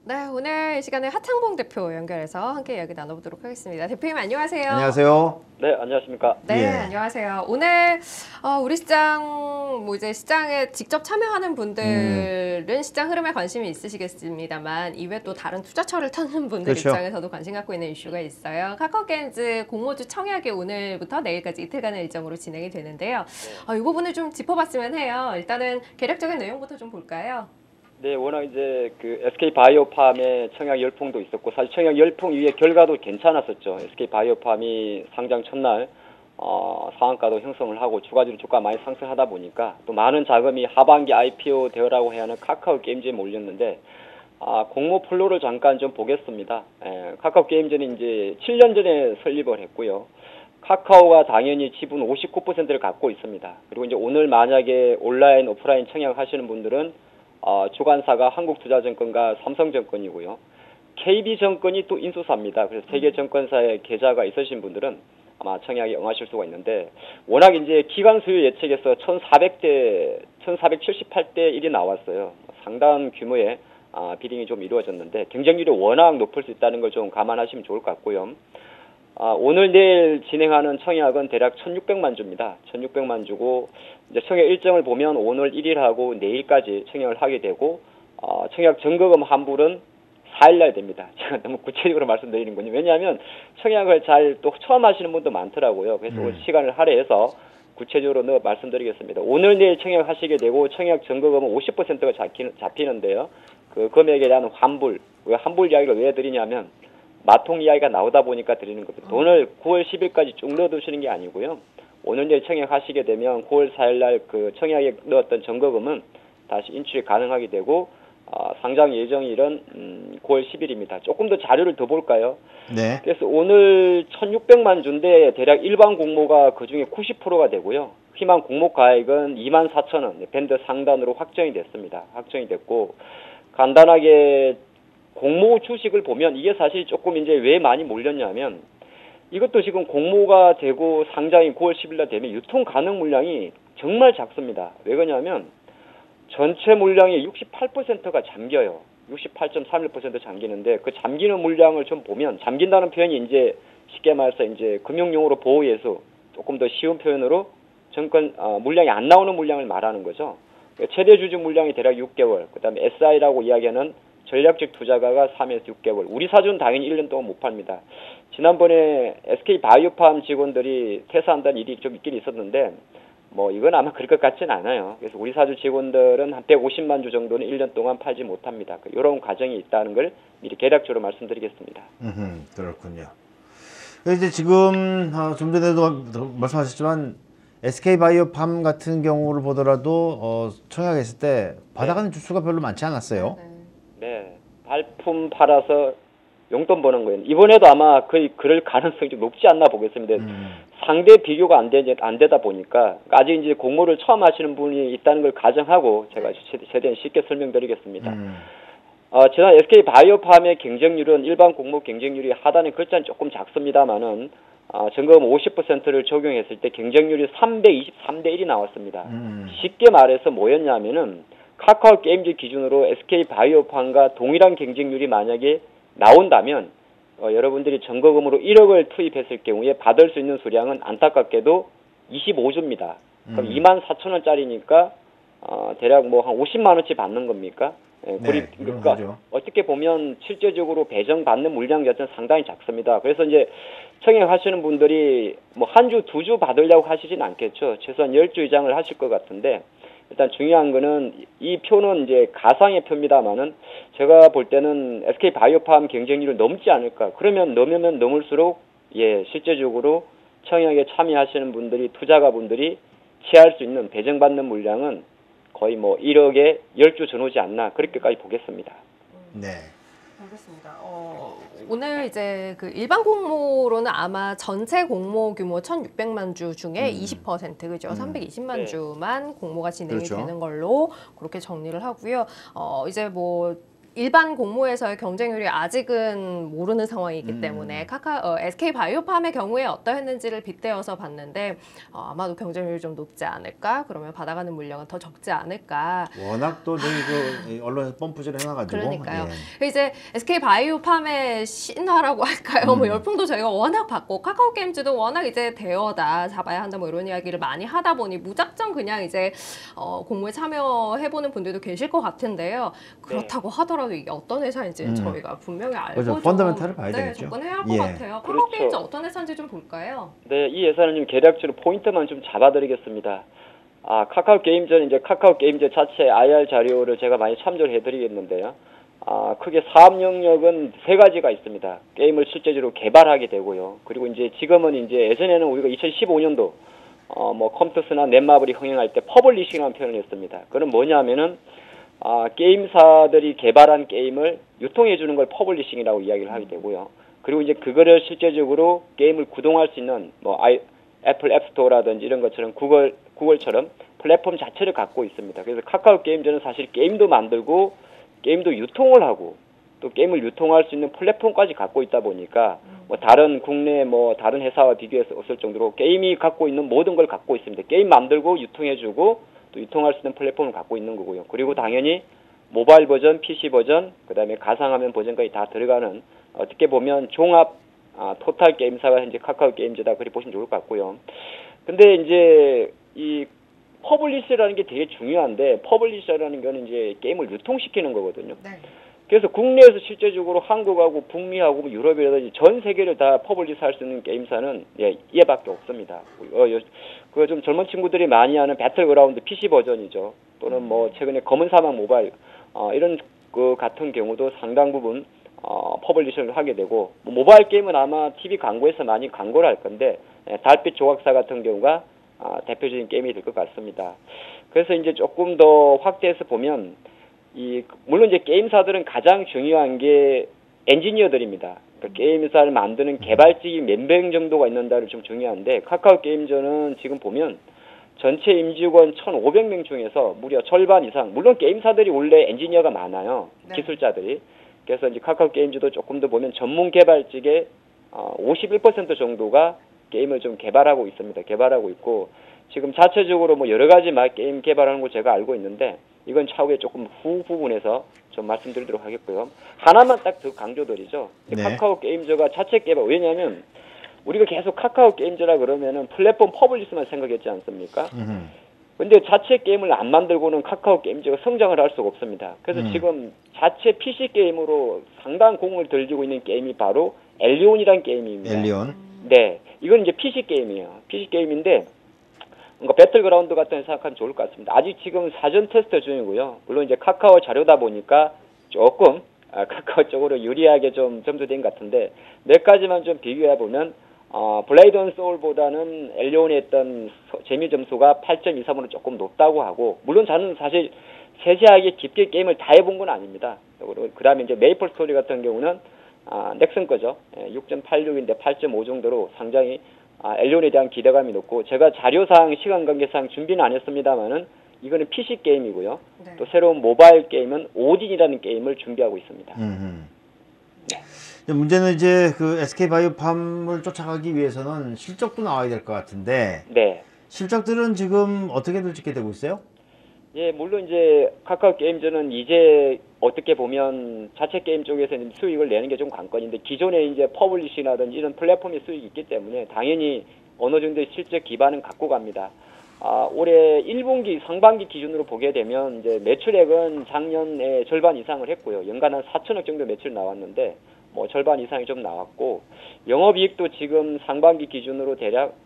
네, 오늘 이 시간에 하창봉 대표 연결해서 함께 이야기 나눠보도록 하겠습니다. 대표님 안녕하세요. 안녕하세요. 네, 안녕하십니까. 네, 예. 안녕하세요. 오늘 우리 시장 이제 시장에 직접 참여하는 분들은 시장 흐름에 관심이 있으시겠습니다만 이외 또 다른 투자처를 찾는 분들 그렇죠. 입장에서도 관심 갖고 있는 이슈가 있어요. 카카오게임즈 공모주 청약이 오늘부터 내일까지 이틀간의 일정으로 진행이 되는데요. 이 부분을 좀 짚어봤으면 해요. 일단은 개략적인 내용부터 좀 볼까요? 네, 워낙 이제 그 SK바이오팜의 청약 열풍도 있었고 사실 청약 열풍 이후에 결과도 괜찮았었죠. SK바이오팜이 상장 첫날 상한가도 형성을 하고 추가적으로 주가 많이 상승하다 보니까 또 많은 자금이 하반기 IPO 되어라고 해야 하는 카카오게임즈에 몰렸는데 공모 플로를 잠깐 좀 보겠습니다. 카카오게임즈는 이제 7년 전에 설립을 했고요. 카카오가 당연히 지분 59%를 갖고 있습니다. 그리고 이제 오늘 만약에 온라인, 오프라인 청약 하시는 분들은 주관사가 한국투자증권과 삼성증권이고요. KB증권이 또 인수사입니다. 그래서 세계 증권사에 계좌가 있으신 분들은 아마 청약에 응하실 수가 있는데 워낙 이제 기관 수요 예측에서 1478대 1이 나왔어요. 상당한 규모의 비딩이 좀 이루어졌는데 경쟁률이 워낙 높을 수 있다는 걸 좀 감안하시면 좋을 것 같고요. 오늘 내일 진행하는 청약은 대략 1,600만 주입니다. 1,600만 주고 이제 청약 일정을 보면 오늘 1일하고 내일까지 청약을 하게 되고 청약 전거금 환불은 4일날 됩니다. 제가 너무 구체적으로 말씀드리는군요. 왜냐하면 청약을 잘 또 처음 하시는 분도 많더라고요. 그래서 오늘 시간을 할애해서 구체적으로 말씀드리겠습니다. 오늘 내일 청약하시게 되고 청약 전거금은 50%가 잡히는데요. 그 금액에 대한 환불, 환불 이야기를 왜 드리냐면 마통 이야기가 나오다 보니까 드리는 겁니다. 돈을 9월 10일까지 쭉 넣어두시는 게 아니고요. 오늘 내일 청약하시게 되면 9월 4일날 그 청약에 넣었던 전거금은 다시 인출이 가능하게 되고 상장 예정일은 9월 10일입니다. 조금 더 자료를 더 볼까요? 네. 그래서 오늘 1,600만 주인데 대략 일반 공모가 그중에 90%가 되고요. 희망 공모 가액은 24,000원 밴드 상단으로 확정이 됐습니다. 확정이 됐고 간단하게 공모 주식을 보면 이게 사실 조금 이제 왜 많이 몰렸냐면 이것도 지금 공모가 되고 상장이 9월 10일날 되면 유통 가능 물량이 정말 작습니다. 왜 그러냐면 전체 물량의 68%가 잠겨요. 68.31% 잠기는데 그 잠기는 물량을 좀 보면 잠긴다는 표현이 이제 쉽게 말해서 이제 금융용어로 보호예수 조금 더 쉬운 표현으로 물량이 안 나오는 물량을 말하는 거죠. 최대 주주 물량이 대략 6개월, 그다음에 SI라고 이야기하는 전략적 투자가가 3에서 6개월. 우리 사주는 당연히 1년 동안 못 팝니다. 지난번에 SK바이오팜 직원들이 퇴사한다는 일이 좀 있긴 있었는데 뭐 이건 아마 그럴 것 같지는 않아요. 그래서 우리 사주 직원들은 한 150만 주 정도는 1년 동안 팔지 못합니다. 이런 과정이 있다는 걸 미리 개략적으로 말씀드리겠습니다. 그렇군요. 이제 지금 좀 전에도 말씀하셨지만 SK바이오팜 같은 경우를 보더라도 청약했을 때 받아가는 주수가 별로 많지 않았어요. 네, 발품 팔아서 용돈 버는 거예요. 이번에도 아마 그럴 가능성이 좀 높지 않나 보겠습니다. 상대 비교가 안 되다 보니까 아직 이제 공모를 처음 하시는 분이 있다는 걸 가정하고 제가 최대한 쉽게 설명드리겠습니다. 지난 SK바이오팜의 경쟁률은 일반 공모 경쟁률이 하단의 글자는 조금 작습니다만은 전거금 50%를 적용했을 때 경쟁률이 323대 1이 나왔습니다. 쉽게 말해서 뭐였냐면은 카카오 게임즈 기준으로 SK바이오팜과 동일한 경쟁률이 만약에 나온다면 여러분들이 전거금으로 1억을 투입했을 경우에 받을 수 있는 수량은 안타깝게도 25주입니다. 그럼 24,000원짜리니까 대략 뭐 한 50만 원치 받는 겁니까? 네, 그러니까 어떻게 보면 실제적으로 배정받는 물량 자체는 상당히 작습니다. 그래서 이제 청약하시는 분들이 뭐 한 주, 두 주 받으려고 하시진 않겠죠. 최소한 10주 이상을 하실 것 같은데 일단 중요한 거는 이 표는 이제 가상의 표입니다만은 제가 볼 때는 SK바이오팜 경쟁률을 넘지 않을까. 그러면 넘으면 넘을수록 실제적으로 청약에 참여하시는 분들이 투자가분들이 취할 수 있는 배정받는 물량은 거의 뭐 1억에 10주 전후지 않나 그렇게까지 보겠습니다. 네. 알겠습니다. 오늘 이제 그 일반 공모로는 아마 전체 공모 규모 1,600만 주 중에 20% 그죠? 320만 주만 공모가 진행이 그렇죠. 되는 걸로 그렇게 정리를 하고요. 이제 뭐 일반 공모에서의 경쟁률이 아직은 모르는 상황이기 때문에 SK 바이오팜의 경우에 어떠했는지를 빗대어서 봤는데 아마도 경쟁률이 좀 높지 않을까? 그러면 받아가는 물량은 더 적지 않을까? 워낙 또 저희 그 언론에서 펌프질을 해놔가지고. 그러니까요. 예. 이제 SK 바이오팜의 신화라고 할까요? 뭐 열풍도 저희가 워낙 받고 카카오 게임즈도 워낙 이제 대여다 잡아야 한다 뭐 이런 이야기를 많이 하다 보니 무작정 그냥 이제 공모에 참여해보는 분들도 계실 것 같은데요. 그렇다고 하더라도 이게 어떤 회사인지 저희가 분명히 알고 그렇죠. 펀더멘탈을 봐야 되겠죠. 접근해야 할 것 예. 같아요. 카카오 그렇죠. 게임즈 어떤 회사인지 좀 볼까요? 네, 이 회사는 좀 계략적으로 포인트만 좀 잡아드리겠습니다. 카카오 게임즈는 이제 카카오 게임즈 자체 IR 자료를 제가 많이 참조를 해드리겠는데요. 크게 사업 영역은 세 가지가 있습니다. 게임을 실제적으로 개발하게 되고요. 그리고 이제 지금은 이제 예전에는 우리가 2015년도 뭐 컴투스나 넷마블이 흥행할 때 퍼블리싱이라는 표현을 했습니다. 그건 뭐냐면은 게임사들이 개발한 게임을 유통해 주는 걸 퍼블리싱이라고 이야기를 하게 되고요. 그리고 이제 그거를 실제적으로 게임을 구동할 수 있는 뭐 애플 앱스토어라든지 이런 것처럼 구글처럼 플랫폼 자체를 갖고 있습니다. 그래서 카카오 게임즈는 사실 게임도 만들고 게임도 유통을 하고 또 게임을 유통할 수 있는 플랫폼까지 갖고 있다 보니까 뭐 다른 국내 뭐 다른 회사와 비교해서 없을 정도로 게임이 갖고 있는 모든 걸 갖고 있습니다. 게임 만들고 유통해주고 또 유통할 수 있는 플랫폼을 갖고 있는 거고요. 그리고 당연히 모바일 버전, PC 버전, 그다음에 가상화면 버전까지 다 들어가는 어떻게 보면 종합 토탈 게임사가 현재 카카오 게임즈다 그렇게 보시면 좋을 것 같고요. 근데 이제 이 퍼블리셔라는 게 되게 중요한데 퍼블리셔라는 거는 이제 게임을 유통시키는 거거든요. 네. 그래서 국내에서 실제적으로 한국하고 북미하고 유럽이라든지 전 세계를 다 퍼블리스할 수 있는 게임사는 얘밖에 없습니다. 그 좀 젊은 친구들이 많이 하는 배틀그라운드 PC 버전이죠. 또는 뭐 최근에 검은 사막 모바일 이런 그 같은 경우도 상당 부분 퍼블리싱을 하게 되고 모바일 게임은 아마 TV 광고에서 많이 광고를 할 건데 달빛 조각사 같은 경우가 대표적인 게임이 될 것 같습니다. 그래서 이제 조금 더 확대해서 보면 물론 이제 게임사들은 가장 중요한 게 엔지니어들입니다. 그러니까 게임사를 만드는 개발직이 몇 명 정도가 있는가를 좀 중요한데 카카오 게임즈는 지금 보면 전체 임직원 1,500명 중에서 무려 절반 이상, 물론 게임사들이 원래 엔지니어가 많아요. 네. 기술자들이. 그래서 이제 카카오 게임즈도 조금 더 보면 전문 개발직의 51% 정도가 게임을 좀 개발하고 있습니다. 개발하고 있고 지금 자체적으로 뭐 여러 가지 게임 개발하는 거 제가 알고 있는데 이건 차후에 조금 후 부분에서 좀 말씀드리도록 하겠고요. 하나만 딱 더 강조드리죠. 네. 카카오 게임즈가 자체 개발, 왜냐하면 우리가 계속 카카오 게임즈라 그러면은 플랫폼 퍼블리스만 생각했지 않습니까? 근데 자체 게임을 안 만들고는 카카오 게임즈가 성장을 할 수가 없습니다. 그래서 지금 자체 PC 게임으로 상당한 공을 들이고 있는 게임이 바로 엘리온이라는 게임입니다. 엘리온. 네, 이건 이제 PC 게임이에요. PC 게임인데 뭔가 배틀그라운드 같은 거 생각하면 좋을 것 같습니다. 아직 지금 사전 테스트 중이고요. 물론 이제 카카오 자료다 보니까 조금 카카오 쪽으로 유리하게 좀 점수된 것 같은데 몇 가지만 좀 비교해 보면 블레이드 온 소울보다는 엘리온에 했던 재미 점수가 8.23으로 조금 높다고 하고, 물론 저는 사실 세세하게 깊게 게임을 다 해본 건 아닙니다. 그 다음에 이제 메이플 스토리 같은 경우는 넥슨 거죠. 6.86인데 8.5 정도로 상당히 엘리온에 대한 기대감이 높고, 제가 자료상 시간 관계상 준비는 안 했습니다만은 이거는 PC 게임이고요. 네. 또 새로운 모바일 게임은 오딘이라는 게임을 준비하고 있습니다. 문제는 이제 그 SK 바이오팜을 쫓아가기 위해서는 실적도 나와야 될 것 같은데 네. 실적들은 지금 어떻게들 찍게 되고 있어요? 예, 물론 이제 카카오 게임즈는 이제 어떻게 보면 자체 게임 쪽에서는 수익을 내는 게 좀 관건인데, 기존에 이제 퍼블리싱이라든지 이런 플랫폼의 수익이 있기 때문에 당연히 어느 정도의 실적 기반은 갖고 갑니다. 올해 1분기 상반기 기준으로 보게 되면 이제 매출액은 작년에 절반 이상을 했고요. 연간 한 4천억 정도 매출 나왔는데 뭐 절반 이상이 좀 나왔고, 영업이익도 지금 상반기 기준으로 대략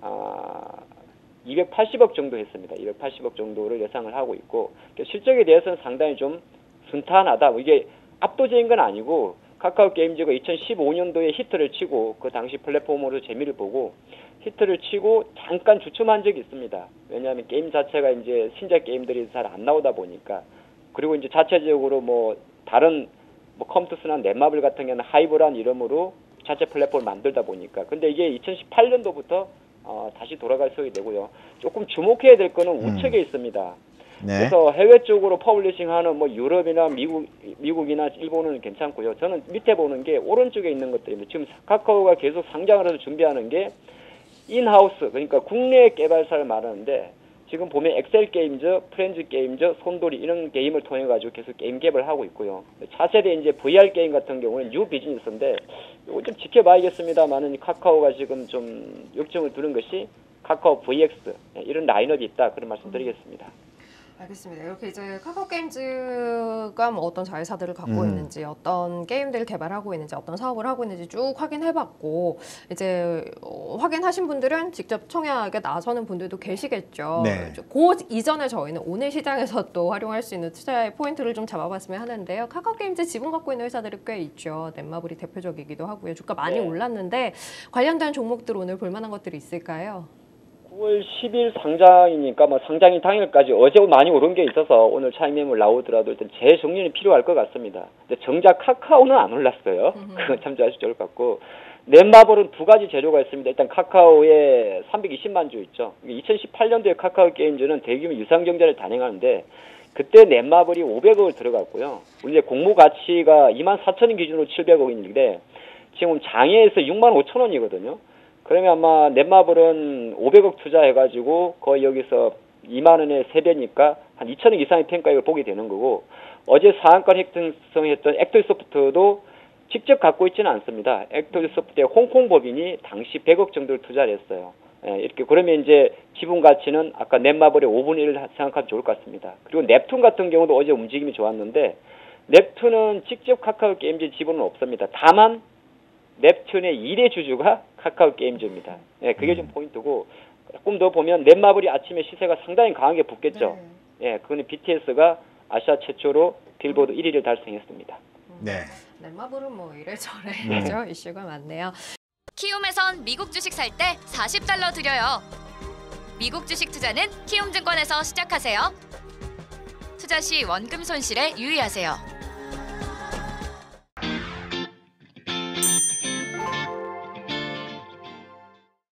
280억 정도 했습니다. 280억 정도를 예상을 하고 있고, 실적에 대해서는 상당히 좀 순탄하다. 이게 압도적인 건 아니고 카카오 게임즈가 2015년도에 히트를 치고 그 당시 플랫폼으로 재미를 보고 히트를 치고 잠깐 주춤한 적이 있습니다. 왜냐하면 게임 자체가 이제 신작 게임들이 잘 안 나오다 보니까. 그리고 이제 자체적으로 뭐 다른 뭐 컴투스나 넷마블 같은 경우는 하이브란 이름으로 자체 플랫폼을 만들다 보니까. 근데 이게 2018년도부터 다시 돌아갈 소리 되고요. 조금 주목해야 될 거는 우측에 있습니다. 네. 그래서 해외 쪽으로 퍼블리싱하는 뭐 유럽이나 미국이나 일본은 괜찮고요. 저는 밑에 보는 게 오른쪽에 있는 것들입니다. 지금 카카오가 계속 상장을 해서 준비하는 게 인하우스, 그러니까 국내 개발사를 말하는데 지금 보면 엑셀 게임즈, 프렌즈 게임즈, 손돌이 이런 게임을 통해 가지고 계속 게임 개발을 하고 있고요. 차세대 이제 VR 게임 같은 경우는 뉴 비즈니스인데 이거 좀 지켜봐야겠습니다만은 카카오가 지금 좀 역점을 두는 것이 카카오 VX 이런 라인업이 있다 그런 말씀드리겠습니다. 알겠습니다. 이렇게 이제 카카오 게임즈가 뭐 어떤 자회사들을 갖고 있는지, 어떤 게임들을 개발하고 있는지, 어떤 사업을 하고 있는지 쭉 확인해봤고, 이제 확인하신 분들은 직접 청약에 나서는 분들도 계시겠죠. 네. 그 이전에 저희는 오늘 시장에서 또 활용할 수 있는 투자의 포인트를 좀 잡아봤으면 하는데요. 카카오 게임즈 지분 갖고 있는 회사들이 꽤 있죠. 넷마블이 대표적이기도 하고요. 주가 많이 네. 올랐는데 관련된 종목들 오늘 볼만한 것들이 있을까요? 9월 10일 상장이니까 뭐 상장일 당일까지 어제 많이 오른 게 있어서 오늘 차익 매물 나오더라도 일단 재정리는 필요할 것 같습니다. 근데 정작 카카오는 안 올랐어요. 그건 참조하시면 좋을 것 같고 넷마블은 두 가지 재료가 있습니다. 일단 카카오에 320만 주 있죠. 2018년도에 카카오 게임즈는 대규모 유상경제를 단행하는데 그때 넷마블이 500억을 들어갔고요. 이제 공모 가치가 24,000원 기준으로 700억인데 지금 장외에서 65,000원이거든요. 그러면 아마 넷마블은 500억 투자해가지고 거의 여기서 2만 원의 3배니까 한 2천억 이상의 평가액을 보게 되는 거고 어제 상한가 획득성했던 액터소프트도 직접 갖고 있지는 않습니다. 액터소프트의 홍콩 법인이 당시 100억 정도를 투자를 했어요. 예, 이렇게 그러면 이제 지분 가치는 아까 넷마블의 5분의 1을 생각하면 좋을 것 같습니다. 그리고 넵툰 같은 경우도 어제 움직임이 좋았는데 넵툰은 직접 카카오 게임즈 지분은 없습니다. 다만 넵툰의 1의 주주가 카카오 게임즈입니다. 예, 그게 좀 포인트고 조금 더 보면 넷마블이 아침에 시세가 상당히 강하게 붙겠죠. 예, 그거는 BTS가 아시아 최초로 빌보드 1위를 달성했습니다. 네. 넷마블은 뭐 이래저래 그죠? 이슈가 많네요. 키움에선 미국 주식 살 때 40달러 드려요. 미국 주식 투자는 키움증권에서 시작하세요. 투자 시 원금 손실에 유의하세요.